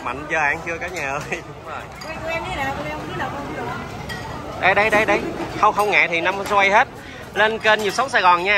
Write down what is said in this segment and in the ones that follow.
Mạnh giờ ăn chưa cả nhà ơi? Đúng rồi. Quen với nè, quen không biết đâu con biết đâu. Đây. Không ngại thì năm xoay hết. Lên kênh Nhịp Sống Sài Gòn nha.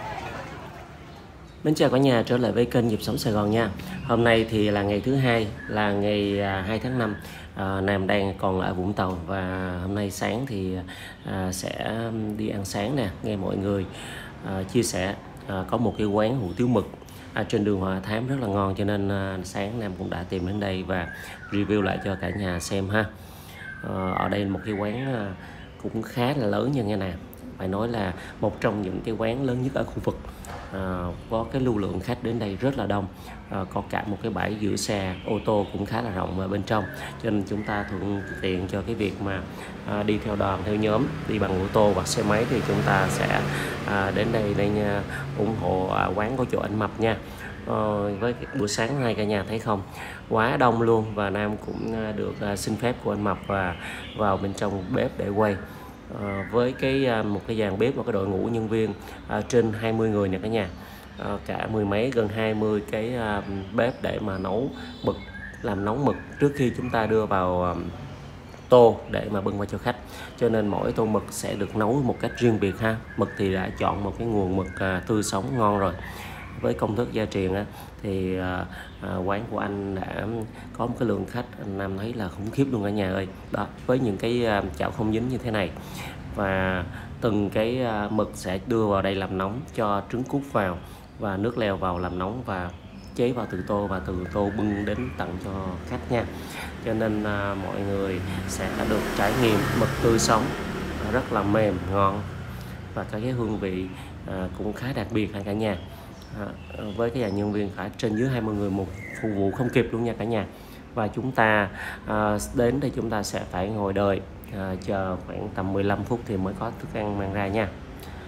Mến chào cả nhà, trở lại với kênh Nhịp Sống Sài Gòn nha. Hôm nay thì là ngày thứ hai, là ngày 2 tháng 5. Nam đang còn ở Vũng Tàu và hôm nay sáng thì sẽ đi ăn sáng nè. Nghe mọi người chia sẻ có một cái quán hủ tiếu mực trên đường Hòa Thám rất là ngon, cho nên sáng Nam cũng đã tìm đến đây và review lại cho cả nhà xem ha. Ở đây một cái quán cũng khá là lớn nha nghe nè, phải nói là một trong những cái quán lớn nhất ở khu vực. Có cái lưu lượng khách đến đây rất là đông, có cả một cái bãi giữ xe ô tô cũng khá là rộng ở bên trong, cho nên chúng ta thuận tiện cho cái việc mà đi theo đoàn, theo nhóm, đi bằng ô tô hoặc xe máy thì chúng ta sẽ đến đây nha, ủng hộ quán của chỗ anh Mập nha. Với buổi sáng nay cả nhà thấy không, quá đông luôn, và Nam cũng được xin phép của anh Mập và vào bên trong bếp để quay. Với một cái dàn bếp và cái đội ngũ nhân viên trên 20 người nè cả nhà, cả mười mấy gần 20 cái bếp để mà nấu mực, làm nóng mực trước khi chúng ta đưa vào tô để mà bưng qua cho khách, cho nên mỗi tô mực sẽ được nấu một cách riêng biệt ha. Mực thì đã chọn một cái nguồn mực tươi sống ngon rồi. Với công thức gia truyền thì quán của anh đã có một cái lượng khách anh Nam thấy là khủng khiếp luôn cả nhà ơi. Đó, với những cái chảo không dính như thế này, và từng cái mực sẽ đưa vào đây làm nóng, cho trứng cút vào và nước leo vào làm nóng và chế vào từ tô, và từ tô bưng đến tặng cho khách nha. Cho nên mọi người sẽ được trải nghiệm mực tươi sống rất là mềm ngon, và cái hương vị cũng khá đặc biệt cả nhà. Với cái dàn nhân viên phải trên dưới 20 người, một phục vụ không kịp luôn nha cả nhà. Và chúng ta đến đây chúng ta sẽ phải ngồi đợi, chờ khoảng tầm 15 phút thì mới có thức ăn mang ra nha.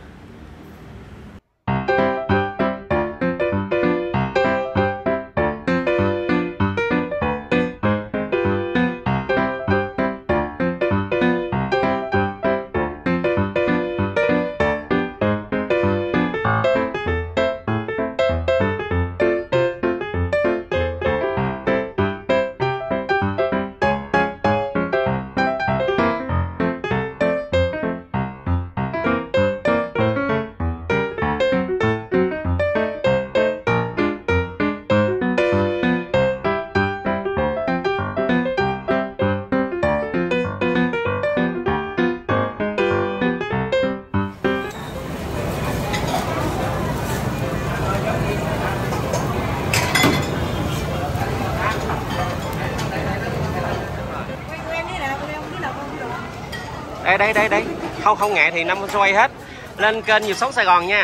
Đây. Không ngại thì năm xoay hết. Lên kênh Nhịp Sống Sài Gòn nha.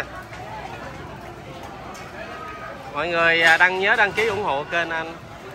Mọi người nhớ đăng ký ủng hộ kênh anh.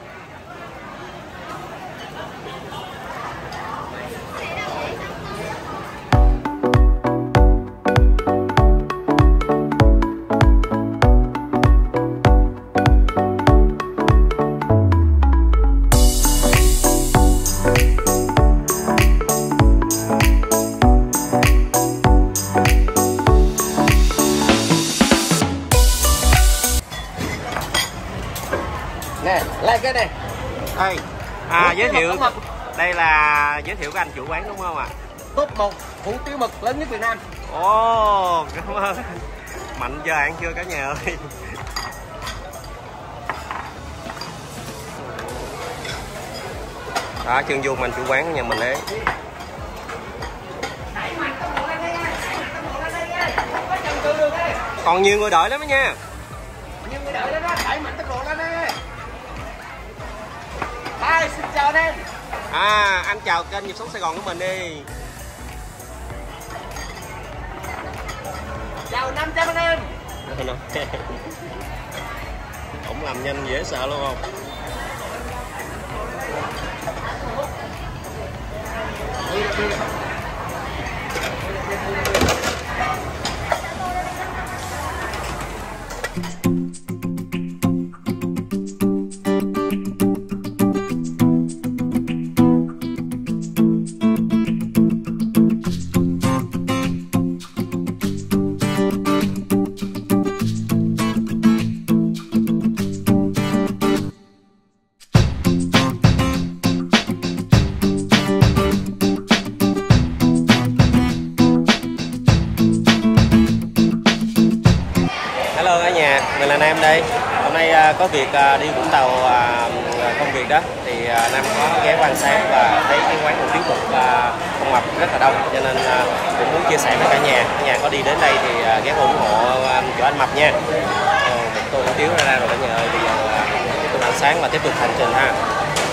Nè, like cái này. Đây. Giới thiệu, đây là giới thiệu của anh chủ quán đúng không ạ? Top 1 hủ tiếu mực lớn nhất Việt Nam. Ồ, cảm ơn. Mạnh giờ ăn chưa cả nhà ơi? Đó, chân dung anh chủ quán của nhà mình đấy. Còn nhiều người đợi lắm đó nha. Nhiều người đợi đó, đẩy mạnh tốc độ lên đi. Hi, xin chào anh em. Anh chào kênh Nhịp Sống Sài Gòn của mình đi. Chào 500 anh em. Ổng làm nhanh dễ sợ luôn không? có việc đi Vũng Tàu công việc đó thì Nam có ghé quan sát và thấy cái quán hủ tiếu mực con mập rất là đông, cho nên cũng muốn chia sẻ với cả nhà có đi đến đây thì ghé ủng hộ chỗ anh Mập nha. Một tô hủ tiếu ra rồi cả nhà ơi, bây giờ tiếp tục ăn sáng và tiếp tục hành trình ha.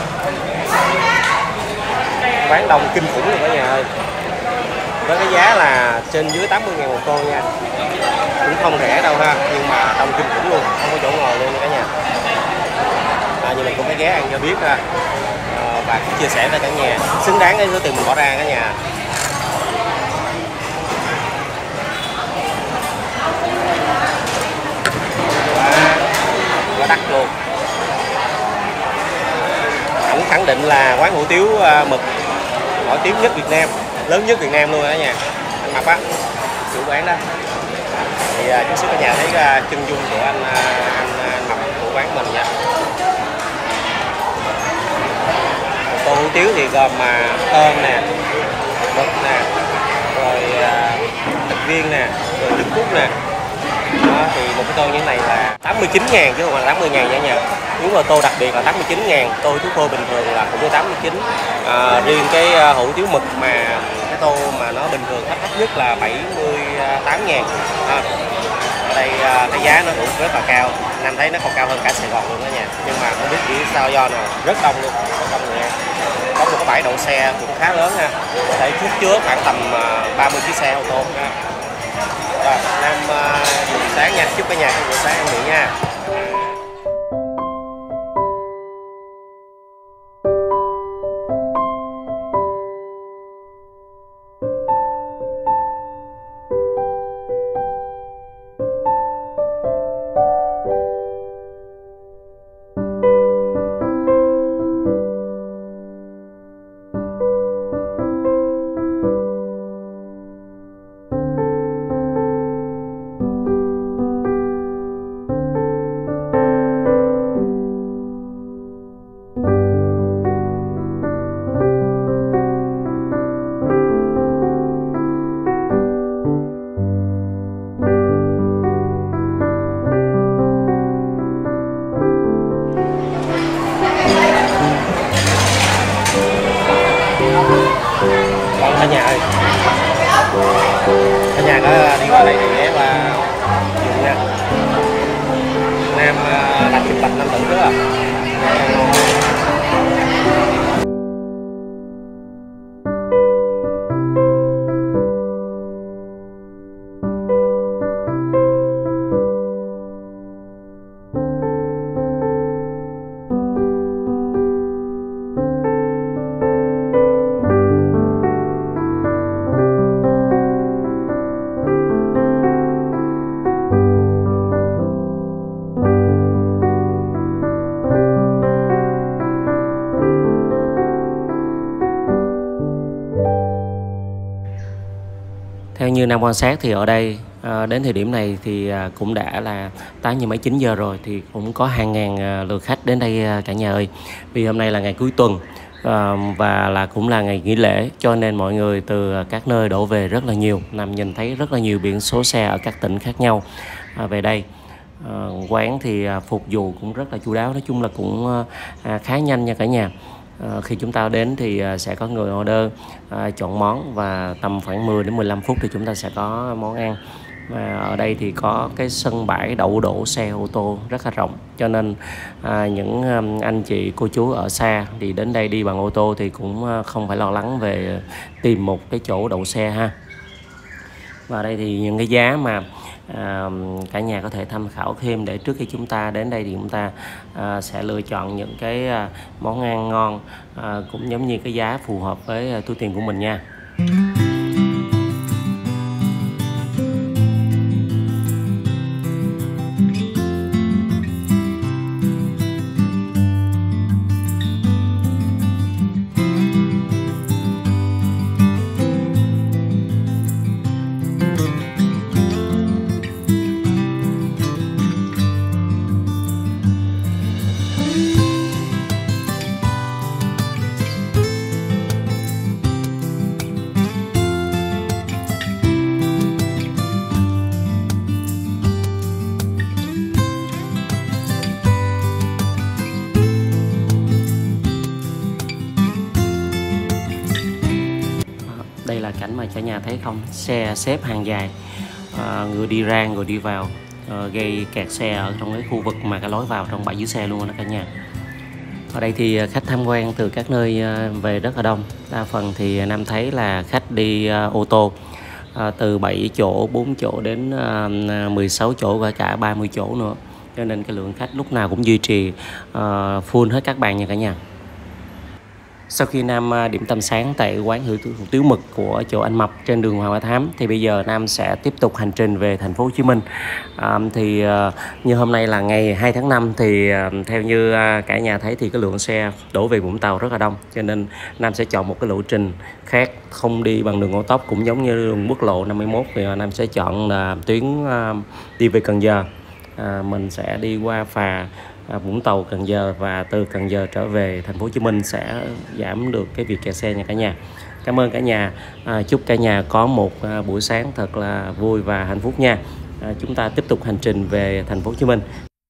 Quán đông kinh khủng luôn cả nhà ơi, với cái giá là trên dưới 80.000 một tô nha, cũng không rẻ đâu ha, nhưng mà đông kinh khủng luôn, không có chỗ ngồi luôn nha cả nhà. Nhưng mình cũng phải ghé ăn cho biết ha, và cũng chia sẻ với cả nhà, xứng đáng cái số tiền mình bỏ ra cả nhà. Quá đắt luôn. Anh khẳng định là quán hủ tiếu mực nổi tiếng nhất Việt Nam, lớn nhất Việt Nam luôn cả nhà. Anh Mập á, chủ quán đó. Thì chút xíu cả nhà thấy chân dung của anh Mập của quán mình nha. Một tô hủ tiếu thì gồm tôm nè, mực nè, rồi thịt viên nè, rồi trứng cút nè. Đó, thì một cái tô như thế này là 89.000 chứ không phải là 80.000 nha nhà. Nếu mà tô đặc biệt là 89.000, tô hủ tiếu khô bình thường là cũng 89. Riêng cái hủ tiếu mực mà cái tô mà nó bình thường thấp nhất là 78.000. Ở đây cái giá nó cũng rất là cao, Nam thấy nó còn cao hơn cả Sài Gòn luôn đó nha. Nhưng mà không biết vì sao do nào rất đông luôn, rất đông người nha. Có một cái bãi đậu xe cũng khá lớn ha, có thể chứa khoảng tầm 30 chiếc xe ô tô ha. Rồi, Nam buổi sáng nha, chúc cả nhà có buổi sáng ăn miệng nha. Cả nhà ơi, cả nhà có đi qua đây thì ghé qua dùng nha. Nam làm chụp bạch Nam Tử rất à. Theo như Nam quan sát thì ở đây đến thời điểm này thì cũng đã là 8 giờ mấy 9 giờ rồi, thì cũng có hàng ngàn lượt khách đến đây cả nhà ơi. Vì hôm nay là ngày cuối tuần và cũng là ngày nghỉ lễ, cho nên mọi người từ các nơi đổ về rất là nhiều. Nam nhìn thấy rất là nhiều biển số xe ở các tỉnh khác nhau về đây. Quán thì phục vụ cũng rất là chu đáo, nói chung là cũng khá nhanh nha cả nhà. Khi chúng ta đến thì sẽ có người order chọn món, và tầm khoảng 10 đến 15 phút thì chúng ta sẽ có món ăn. Và ở đây thì có cái sân bãi đậu xe ô tô rất là rộng, cho nên những anh chị cô chú ở xa thì đến đây đi bằng ô tô thì cũng không phải lo lắng về tìm một cái chỗ đậu xe ha. Và đây thì những cái giá mà cả nhà có thể tham khảo thêm, để trước khi chúng ta đến đây thì chúng ta sẽ lựa chọn những cái món ăn ngon, cũng giống như cái giá phù hợp với túi tiền của mình nha. Đây là cảnh mà cả nhà thấy không, xe xếp hàng dài, người đi ra người đi vào, gây kẹt xe ở trong cái khu vực mà cái lối vào trong bãi giữ xe luôn đó cả nhà. Ở đây thì khách tham quan từ các nơi về rất là đông. Đa phần thì Nam thấy là khách đi ô tô, từ 7 chỗ, 4 chỗ đến 16 chỗ và cả 30 chỗ nữa. Cho nên cái lượng khách lúc nào cũng duy trì full hết các bàn nha cả nhà. Sau khi Nam điểm tâm sáng tại quán hủ tiếu mực của chỗ anh Mập trên đường Hoàng Hoa Thám, thì bây giờ Nam sẽ tiếp tục hành trình về thành phố Hồ Chí Minh. Như hôm nay là ngày 2 tháng 5 thì theo như cả nhà thấy thì cái lượng xe đổ về Vũng Tàu rất là đông, cho nên Nam sẽ chọn một cái lộ trình khác, không đi bằng đường cao tốc cũng giống như đường quốc lộ 51, thì Nam sẽ chọn tuyến đi về Cần Giờ. Mình sẽ đi qua phà Vũng Tàu, Cần Giờ, và từ Cần Giờ trở về thành phố Hồ Chí Minh sẽ giảm được cái việc kẹt xe nha cả nhà. Cảm ơn cả nhà, chúc cả nhà có một buổi sáng thật là vui và hạnh phúc nha. Chúng ta tiếp tục hành trình về thành phố Hồ Chí Minh.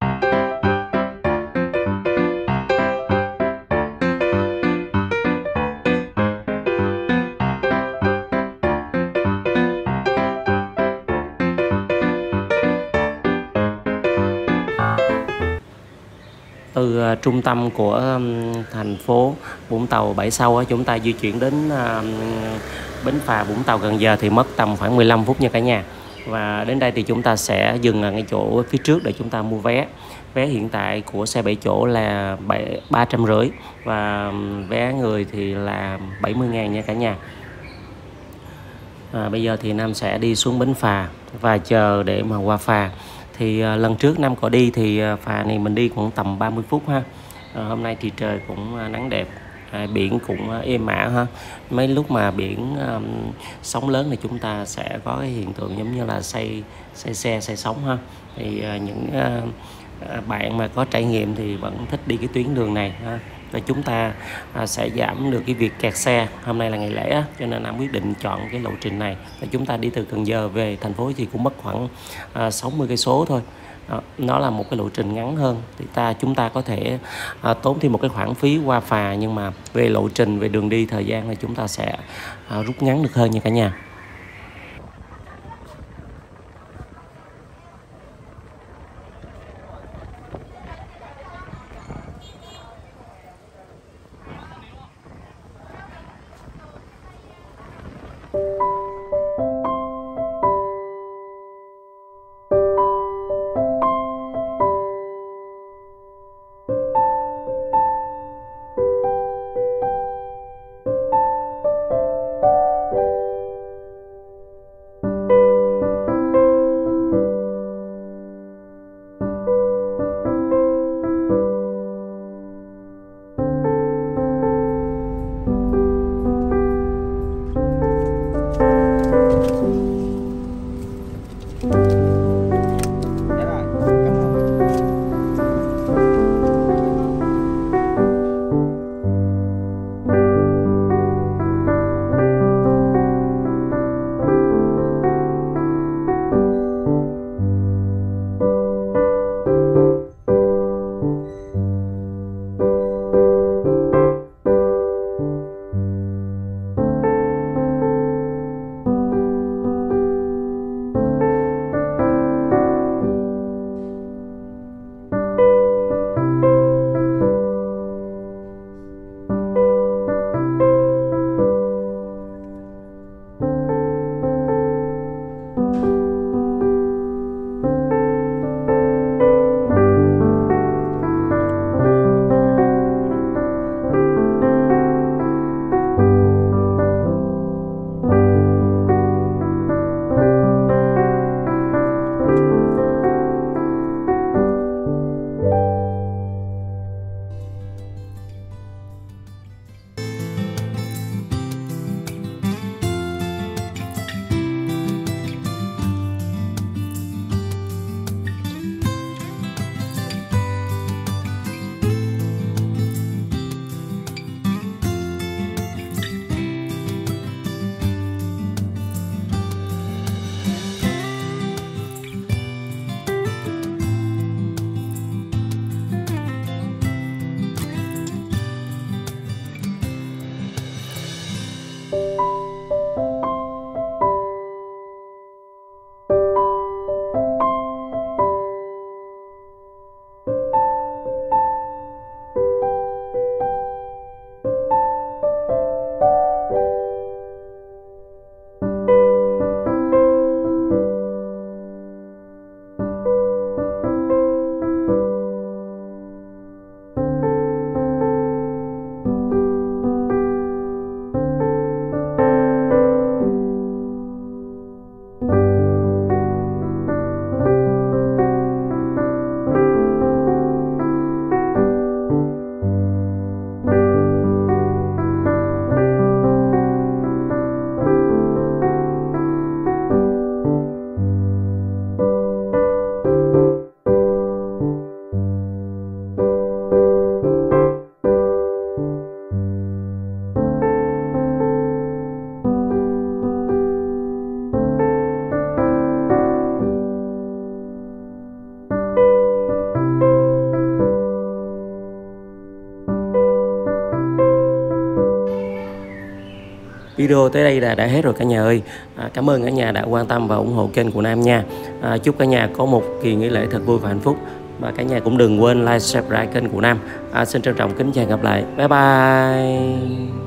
Từ trung tâm của thành phố Vũng Tàu Bãi Sau chúng ta di chuyển đến bến phà Vũng Tàu Cần Giờ thì mất tầm khoảng 15 phút nha cả nhà. Và đến đây thì chúng ta sẽ dừng ở ngay chỗ phía trước để chúng ta mua vé. Vé hiện tại của xe 7 chỗ là 350 và vé người thì là 70.000 nha cả nhà. Bây giờ thì Nam sẽ đi xuống bến phà và chờ để mà qua phà. Thì lần trước Nam có đi thì phà này mình đi khoảng tầm 30 phút ha. Hôm nay thì trời cũng nắng đẹp, biển cũng êm ả ha. Mấy lúc mà biển sóng lớn thì chúng ta sẽ có cái hiện tượng giống như là say xe, say sóng ha. Thì những bạn mà có trải nghiệm thì vẫn thích đi cái tuyến đường này ha. Và chúng ta sẽ giảm được cái việc kẹt xe. Hôm nay là ngày lễ cho nên Nam quyết định chọn cái lộ trình này. Và chúng ta đi từ Cần Giờ về thành phố thì cũng mất khoảng 60 cây số thôi. Nó là một cái lộ trình ngắn hơn thì chúng ta có thể tốn thêm một cái khoản phí qua phà, nhưng mà về lộ trình, về đường đi, thời gian thì chúng ta sẽ rút ngắn được hơn nha cả nhà. Video tới đây là đã hết rồi cả nhà ơi. Cảm ơn cả nhà đã quan tâm và ủng hộ kênh của Nam nha. Chúc cả nhà có một kỳ nghỉ lễ thật vui và hạnh phúc. Và cả nhà cũng đừng quên like, subscribe kênh của Nam. Xin trân trọng kính chào, gặp lại. Bye bye.